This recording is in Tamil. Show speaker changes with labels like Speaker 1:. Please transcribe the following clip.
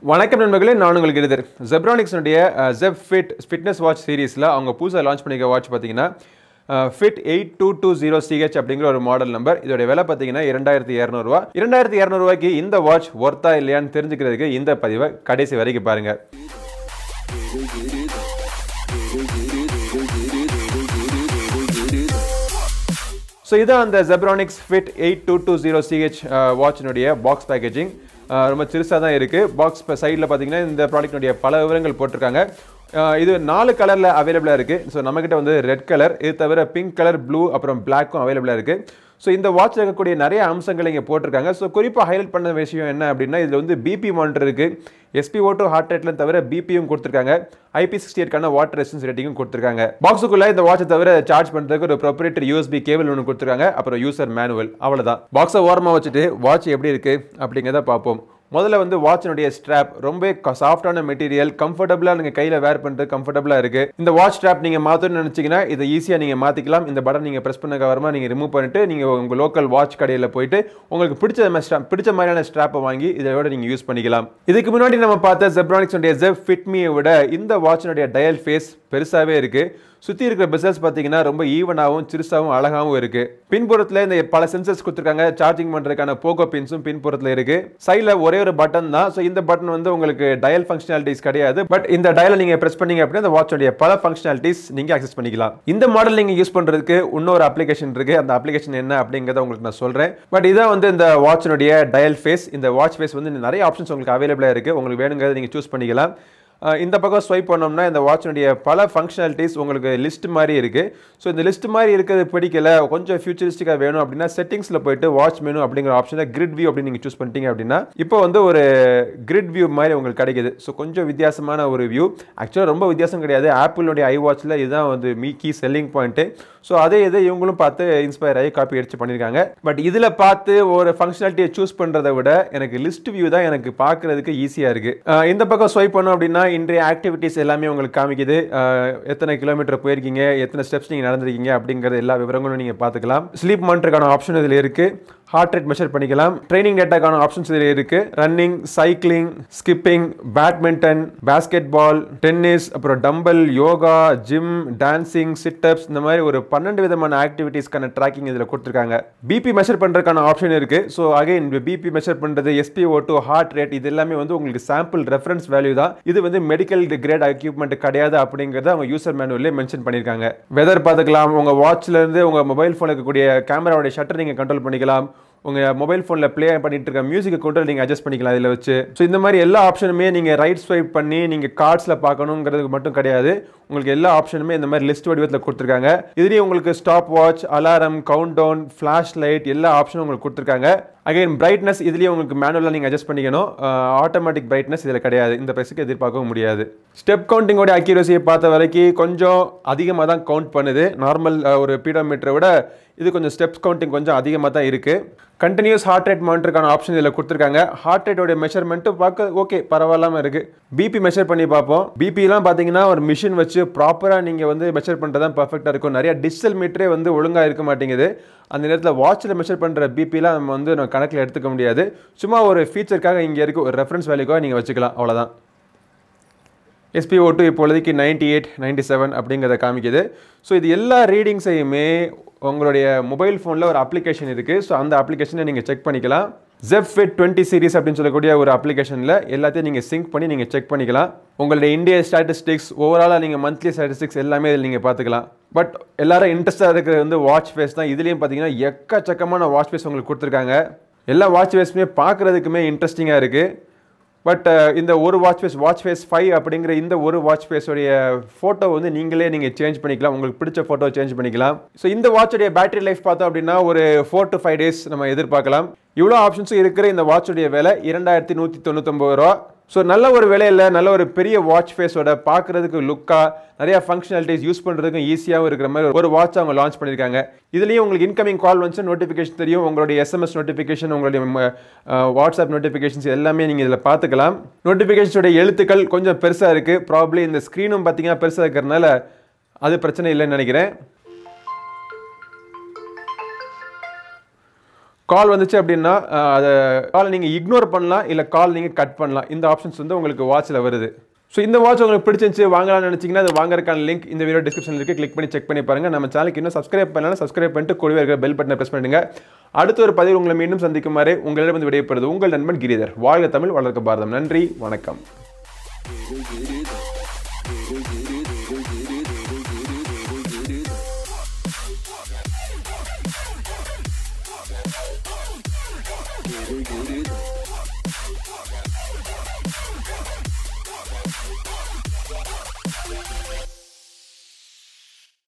Speaker 1: வணக்கம் நண்பர்களே, நான் உங்களுக்கு எழுதுறேன். ZEBRONICS உடைய ZEB Fit ஃபிட்னஸ் வாட்ச் சீரிஸில் அவங்க புதுசாக லான்ச் பண்ணிக்க வாட்ச் பார்த்தீங்கன்னா Fit 8220CH அப்படிங்கிற ஒரு மாடல் நம்பர். இதோட விலை பார்த்தீங்கன்னா 2200 ரூபா. 2200 ரூபாய்க்கு இந்த வாட்ச் ஒர்த்தா இல்லையான்னு தெரிஞ்சுக்கிறதுக்கு இந்த பதிவை கடைசி வரைக்கும் பாருங்கள். ஸோ இதான் அந்த ZEBRONICS Fit 8220CH வாட்சினுடைய பாக்ஸ் பேக்கேஜிங். ரொம்ப சிறுசாக தான் இருக்குது. பாக்ஸ் சைடில் பார்த்தீங்கன்னா இந்த ப்ராடக்ட்னுடைய பல விவரங்கள் போட்டிருக்காங்க. இது 4 கலரில் அவைலபிளாக இருக்குது. ஸோ நம்மக்கிட்ட வந்து ரெட் கலர், இது தவிர பிங்க் கலர், ப்ளூ அப்புறம் பிளாக்கும் அவைலபிளாக இருக்குது. ஸோ இந்த வாட்சில் இருக்கக்கூடிய நிறைய அம்சங்கள் இங்கே போட்டிருக்காங்க. ஸோ குறிப்பாக ஹைலைட் பண்ண விஷயம் என்ன அப்படின்னா, இதில் வந்து பிபி மானிட்டர் இருக்குது, SpO2 ஹார்ட் ரேட்ல தவிர பிபியும் கொடுத்துருக்காங்க, IP68 வாட்டர் ரெசிஸ்டன்ஸ் ரேட்டிங்கும் கொடுத்துருக்காங்க. பாக்ஸுக்குள்ள இந்த வாட்சை தவிர சார்ஜ் பண்ணுறதுக்கு ஒரு ப்ரொப்ரைட்டரி USB கேபிள் ஒன்று கொடுத்துருக்காங்க. அப்புறம் யூசர் மேனுவல், அவ்வளோதான். பாக்ஸை ஓரமாக வச்சுட்டு வாட்ச் எப்படி இருக்குது அப்படிங்கிறத பார்ப்போம். முதல்ல வந்து வாட்சினுடைய ஸ்ட்ராப் ரொம்ப சாஃப்டான மெட்டீரியல், கம்ஃபர்டபுளாக நீங்கள் கையில் வேர் பண்ணுறது கம்ஃபர்டபுளாக இருக்குது. இந்த வாட்ச் ஸ்ட்ராப் நீங்கள் மாற்றணும்னு நினச்சிங்கன்னா இதை ஈஸியாக நீங்கள் மாற்றிக்கலாம். இந்த பட்டன் நீங்கள் ப்ரெஸ் பண்ண கவரமா நீங்கள் ரிமூவ் பண்ணிட்டு நீங்கள் உங்கள் லோக்கல் வாட்ச் கடையில் போயிட்டு உங்களுக்கு பிடிச்ச மாதிரியான ஸ்ட்ராப்பை வாங்கி இதோட நீங்கள் யூஸ் பண்ணிக்கலாம். இதுக்கு முன்னாடி நம்ம பார்த்த ZEBRONICS உடைய ZEB Fit Me விட இந்த வாட்சினுடைய டயல் ஃபேஸ் பெருசாகவே இருக்குது. சுற்றி இருக்கிற பெசல்ஸ் பார்த்தீங்கன்னா ரொம்ப ஈவனாகவும் சிறுசாகவும் அழகாகவும் இருக்குது. பின்புறத்தில் இந்த பல சென்சர்ஸ் கொடுத்துருக்காங்க. சார்ஜிங் பண்ணுறதுக்கான போகோ பின்ஸும் பின்புறத்தில் இருக்குது. சைடில் ஒரே ஒரு பட்டன் தான். ஸோ இந்த பட்டன் வந்து உங்களுக்கு டயல் ஃபங்க்ஷனாலிட்டிஸ் கிடையாது. பட் இந்த டயலை நீங்கள் ப்ரெஸ் பண்ணீங்க அப்படின்னா இந்த வாட்சோடைய பல ஃபங்க்ஷனாலிட்டிஸ் நீங்கள் ஆக்சஸ் பண்ணிக்கலாம். இந்த மாடல் நீங்கள் யூஸ் பண்ணுறதுக்கு இன்னொரு அப்ளிகேஷன் இருக்குது. அந்த அப்ளிகேஷன் என்ன அப்படிங்கிறத உங்களுக்கு நான் சொல்கிறேன். பட் இதான் வந்து இந்த வாட்சினுடைய டயல் ஃபேஸ். இந்த வாட்ச் ஃபேஸ் வந்து நிறைய ஆப்ஷன்ஸ் உங்களுக்கு அவைலபிளாக இருக்குது. உங்களுக்கு வேணுங்கிறத நீங்கள் சூஸ் பண்ணிக்கலாம். இந்த பக்கம் ஸ்வைப் பண்ணோம்னா இந்த வாட்சினுடைய பல ஃபங்க்ஷனாலிட்டிஸ் உங்களுக்கு லிஸ்ட் மாதிரி இருக்குது. ஸோ இந்த லிஸ்ட் மாதிரி இருக்கிறது பிடிக்கல, கொஞ்சம் ஃபியூச்சரிஸ்டிக்காக வேணும் அப்படின்னா செட்டிங்ஸில் போயிட்டு வாட்ச் மெனு அப்படிங்கிற ஆப்ஷனில் கிரிட் வியூ அப்படின்னு நீங்கள் சூஸ் பண்ணிட்டீங்க அப்படின்னா இப்போ வந்து ஒரு கிரிட் வியூ மாதிரி உங்களுக்கு கிடைக்குது. ஸோ கொஞ்சம் வித்தியாசமான ஒரு வியூ. ஆக்சுவலாக ரொம்ப வித்தியாசம் கிடையாது. ஆப்பிளுடைய iWatchல இதுதான் வந்து கீ செல்லிங் பாயிண்ட்டு. ஸோ அதே இதை இவங்களும் பார்த்து இன்ஸ்பயர் ஆகி காப்பி அடிச்சு பண்ணியிருக்காங்க. பட் இதில் பார்த்து ஒரு ஃபங்க்ஷனாலிட்டியை சூஸ் பண்ணுறதை விட எனக்கு லிஸ்ட் வியூ தான் எனக்கு பார்க்குறதுக்கு ஈஸியாக இருக்குது. இந்த பக்கம் ஸ்வைப் பண்ணோம் அப்படின்னா இன்றைய ஆக்டிவிட்டீஸ் எல்லாமே உங்களுக்கு காமிக்குது. எத்தனை கிலோமீட்டர் போயிருக்கீங்க, எத்தனை ஸ்டெப்ஸ் நீங்கள் நடந்திருக்கீங்க அப்படிங்கிற எல்லா விவரங்களும் நீங்கள் பார்த்துக்கலாம். ஸ்லீப் மானிட்டருக்கான ஆப்ஷன் இதில் இருக்குது. ஹார்ட் ரேட் மெஷர் பண்ணிக்கலாம். ட்ரைனிங் டேட்டாக்கான ஆப்ஷன்ஸ் இதில் இருக்குது. Running, cycling, skipping, badminton, basket ball, tennis, அப்புறம் dumbbell, yoga, gym, dancing, situps, இந்த மாதிரி ஒரு 12 விதமான ஆக்டிவிட்டீஸ்க்கான ட்ராக்கிங் இதில் கொடுத்துருக்காங்க. பிபி மெஷர் பண்ணுறதுக்கான ஆப்ஷன் இருக்குது. ஸோ அகைன் பிபி மெஷர் பண்ணுறது, SpO2, ஹார்ட் ரேட், இது எல்லாமே வந்து உங்களுக்கு சாம்பிள் ரெஃபரன்ஸ் வேல்யூ தான். இது வந்து மெடிக்கல் கிரேட் எக்யூப்மெண்ட் கிடையாது அப்படிங்கிறத அவங்க யூசர் மேனுவல்லே மென்ஷன் பண்ணியிருக்காங்க. வெதர் பார்த்துக்கலாம். உங்கள் வாட்ச்லேருந்து உங்கள் மொபைல் ஃபோனில் இருக்கக்கூடிய கேமராவுடைய ஷட்டர் நீங்கள் கண்ட்ரோல் பண்ணிக்கலாம். உங்கள் மொபைல் ஃபோனில் ப்ளே பண்ணிட்டு இருக்க மியூசிக்கை கூட நீங்கள் அட்ஜஸ்ட் பண்ணிக்கலாம் இதில் வச்சு. ஸோ இந்த மாதிரி எல்லா ஆப்ஷனுமே நீங்கள் ரைட் ஸ்வைப் பண்ணி நீங்கள் கார்ட்ஸில் பார்க்கணுங்கிறதுக்கு மட்டும் கிடையாது. உங்களுக்கு எல்லா ஆப்ஷனுமே இந்த மாதிரி லிஸ்ட் வடிவத்தில் கொடுத்துருக்காங்க. இதுலேயும் உங்களுக்கு stop watch, alarm, count down, flash light எல்லா ஆப்ஷனும் உங்களுக்கு கொடுத்துருக்காங்க. அகைன் பிரைட்னஸ் இதுலேயே உங்களுக்கு மேனுவலாக நீங்கள் அட்ஜஸ்ட் பண்ணிக்கணும். ஆட்டோமேட்டிக் பிரைட்னஸ் இதில் கிடையாது. இந்த ப்ரைஸுக்கு எதிர்பார்க்கவும் முடியாது. ஸ்டெப் கவுண்டிங்கோட அக்யூரசியை பார்த்த வரைக்கும் கொஞ்சம் அதிகமாக தான் கவுண்ட் பண்ணுது. நார்மல் ஒரு பீடோமீட்டரை விட இது கொஞ்சம் ஸ்டெப்ஸ் கவுண்டிங் கொஞ்சம் அதிகமாக தான் இருக்குது. கண்டினியூஸ் ஹார்ட் ரேட் மானிட்டருக்கான ஆப்ஷன் இதில் கொடுத்துருக்காங்க. ஹார்ட் ரேட்டோட மெஷர்மெண்ட்டு பார்க்க ஓகே, பரவாயில்லாமல் இருக்குது. பிபி மெஷர் பண்ணி பார்ப்போம். பிபிலாம் பார்த்தீங்கன்னா ஒரு மிஷின் வச்சு ப்ராப்பராக நீங்கள் வந்து மெஷர் பண்ணுறது தான் பர்ஃபெக்டாக இருக்கும். நிறைய டிஜிட்டல் மீட்டரே வந்து ஒழுங்காக இருக்க மாட்டேங்குது. அந்த நேரத்தில் வாட்சில் மெஷர் பண்ணுற பிபிலாம் நம்ம வந்து கணக்கில் எடுத்துக்க முடியாது. சும்மா ஒரு ஃபீச்சருக்காக இங்கே இருக்குது, ஒரு ரெஃபரன்ஸ் வேல்யூக்காக நீங்கள் வச்சுக்கலாம், அவ்வளோதான். SpO2 இப்பொழுதைக்கு 98, 97 அப்படிங்கிறத காமிக்குது. ஸோ இது எல்லா ரீடிங்ஸையுமே உங்களுடைய மொபைல் ஃபோனில் ஒரு அப்ளிகேஷன் இருக்குது. ஸோ அந்த அப்ளிகேஷனை நீங்கள் செக் பண்ணிக்கலாம். ZEB Fit 20 சீரிஸ் அப்படின்னு சொல்லக்கூடிய ஒரு அப்ளிகேஷனில் எல்லாத்தையும் நீங்கள் சிங்க் பண்ணி நீங்கள் செக் பண்ணிக்கலாம். உங்களுடைய இந்தியா ஸ்டாட்டிஸ்டிக்ஸ், ஓவராலாக நீங்கள் மந்த்லி ஸ்டாட்டிஸ்டிக்ஸ் எல்லாமே இதில் நீங்கள் பார்த்துக்கலாம். பட் எல்லாரும் இன்ட்ரெஸ்டாக இருக்கிறது வந்து வாட்ச் ஃபேஸ் தான். இதுலேயும் பார்த்தீங்கன்னா எக்கச்சக்கமான வாட்ச் ஃபேஸ் உங்களுக்கு கொடுத்துருக்காங்க. எல்லா வாட்ச் ஃபேஸுமே பார்க்குறதுக்குமே இன்ட்ரெஸ்டிங்காக இருக்குது. பட் இந்த ஒரு வாட்ச் ஃபேஸ் 5 அப்படிங்கிற இந்த ஒரு வாட்ச் ஃபேஸோடைய ஃபோட்டோ வந்து நீங்கள் சேஞ்ச் பண்ணிக்கலாம். உங்களுக்கு பிடிச்ச ஃபோட்டோ சேஞ்ச் பண்ணிக்கலாம். ஸோ இந்த வாட்சோடைய பேட்டரி லைஃப் பார்த்தோம் அப்படின்னா ஒரு 4 to 5 days நம்ம எதிர்பார்க்கலாம். இவ்வளோ ஆப்ஷன்ஸும் இருக்கிற இந்த வாட்சோடைய விலை 2199 ரூபா. ஸோ நல்ல ஒரு விலையில் நல்ல ஒரு பெரிய வாட்ச் ஃபேஸோட பார்க்குறதுக்கு லுக்காக நிறையா ஃபங்க்ஷனாலிட்டிஸ் யூஸ் பண்ணுறதுக்கும் ஈஸியாகவும் இருக்கிற மாதிரி ஒரு வாட்ச் அவங்க லான்ச் பண்ணியிருக்காங்க. இதுலேயும் உங்களுக்கு இன்கமிங் கால் வந்து நோட்டிஃபிகேஷன் தெரியும். உங்களுடைய SMS நோட்டிஃபிகேஷன், உங்களுடைய வாட்ஸ்அப் நோட்டிஃபிகேஷன்ஸ் எல்லாமே நீங்கள் இதில் பார்த்துக்கலாம். நோட்டிஃபிகேஷனுடைய எழுத்துக்கள் கொஞ்சம் பெருசாக இருக்குது. ப்ராப்ளி இந்த ஸ்க்ரீனும் பார்த்தீங்கன்னா பெருசாக இருக்கிறதுனால அது பிரச்சனை இல்லைன்னு நினைக்கிறேன். கால் வந்துச்சு அப்படின்னா அதை கால் நீங்கள் இக்னோர் பண்ணலாம், இல்லை கால் நீங்கள் கட் பண்ணலாம். இந்த ஆப்ஷன்ஸ் வந்து உங்களுக்கு வாட்சில் வருது. ஸோ இந்த வாட்ச் உங்களுக்கு பிடிச்சிருந்துச்சு வாங்கலாம்னு நினச்சிங்கன்னா அது வாங்குறதுக்கான லிங்க் இந்த வீடியோ டிஸ்கிரிப்ஷனில் இருக்குது. கிளிக் பண்ணி செக் பண்ணி பாருங்கள். நம்ம சேனலுக்கு இன்னும் சப்ஸ்கிரைப் பண்ணலாம், சப்ஸ்கிரைப் பண்ணிட்டு கூடவே இருக்கிற பெல் பட்டனை ப்ரெஸ் பண்ணிடுங்க. அடுத்த ஒரு பதிவு உங்களை மீண்டும் சந்திக்கும் வரை உங்களிடம் வந்து விடைபெறுவது உங்கள் நண்பன் கிரிதர். வாழ்க தமிழ், வளர்க்க பாரதம். நன்றி, வணக்கம்.
Speaker 2: Giri.